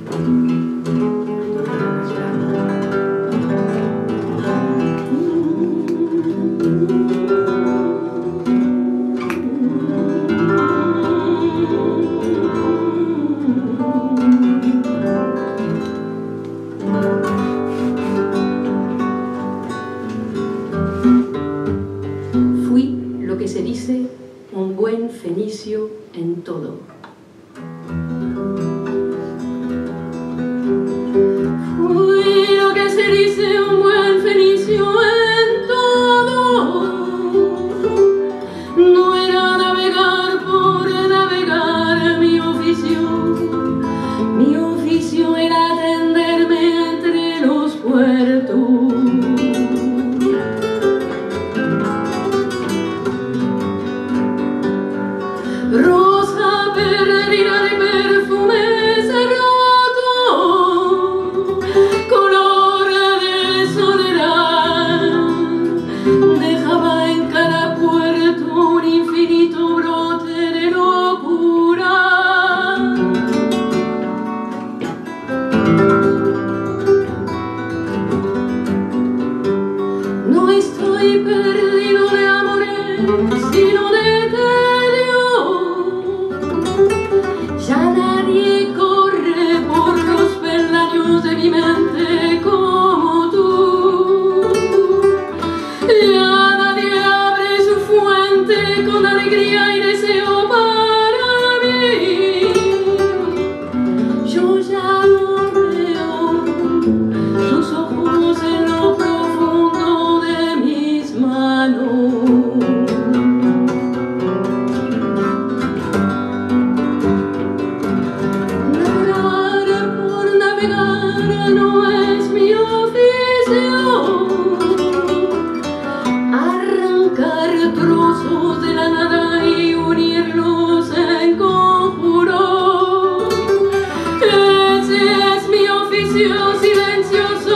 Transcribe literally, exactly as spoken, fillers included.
Un buen fenicio en todo. Fui lo que se dice un buen fenicio en todo. No era navegar por navegar mi oficio. Mi oficio era tenderme entre los puertos. Rosa perdida de perfumes roto, color de soledad, dejaba en cada puerto un infinito brote de locura. No estoy perdido de amores, sino de ya nadie corre por los peldaños de mi mente como tú. Ya nadie abre su fuente con alegría y deseo para mí. Yo ya no veo sus ojos en lo profundo de mis manos. No es mi oficio arrancar trozos de la nada y unirlos en conjuro. Ese es mi oficio silencioso.